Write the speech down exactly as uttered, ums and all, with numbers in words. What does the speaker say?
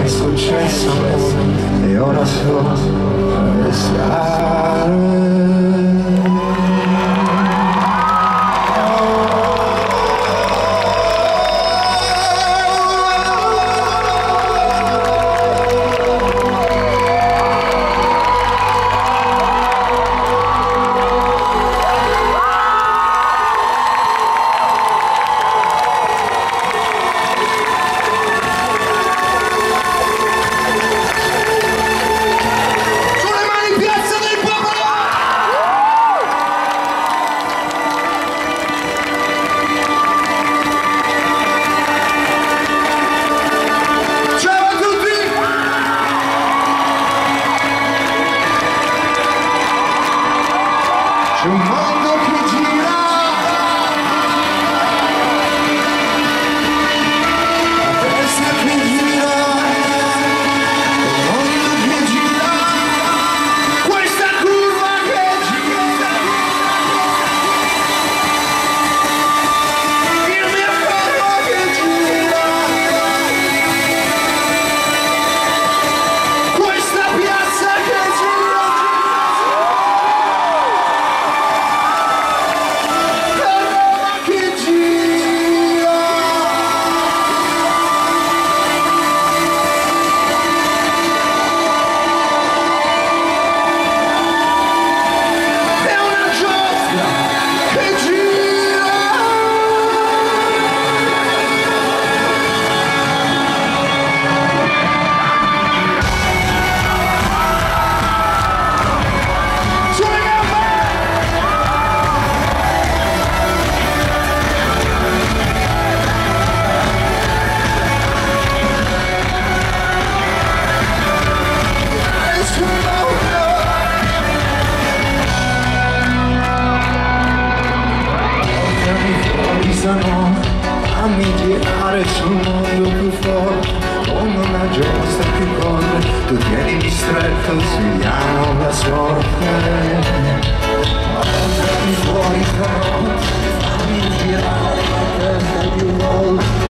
è successo e ora so restare. C'è un mondo che gira, la testa che gira, il mondo che gira, questa curva che gira, il mio corpo che gira, questa piazza che gira. Fammi girare sul mondo più forte, come una giostra che corre, tu tienimi stretto, sfidiamo la sorte.